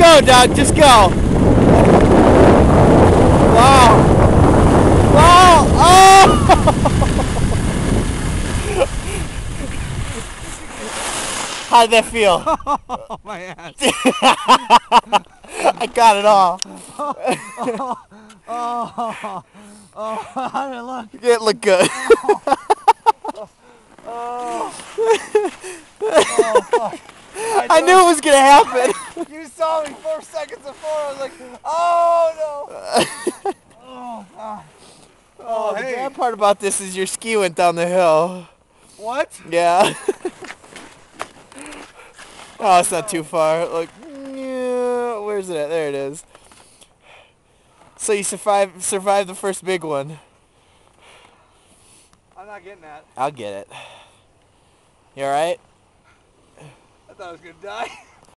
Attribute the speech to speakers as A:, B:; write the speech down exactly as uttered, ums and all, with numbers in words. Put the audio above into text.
A: go, Doug. Just go. Wow. Wow. Oh! How did that feel?
B: Oh, my ass.
A: I got it all.
B: Oh, oh, oh, how did it look?
A: It looked good.
B: Oh, oh, fuck. I,
A: I knew it was going to happen.
B: You saw me four seconds before. I was like, oh, no. Oh, God.
A: Oh, the bad part about this is your ski went down the hill.
B: What?
A: Yeah. Oh, it's not too far. Like, yeah, where's it at? There it is. So you survived survived the first big one.
B: I'm not getting that.
A: I'll get it. You alright?
B: I thought I was going to die.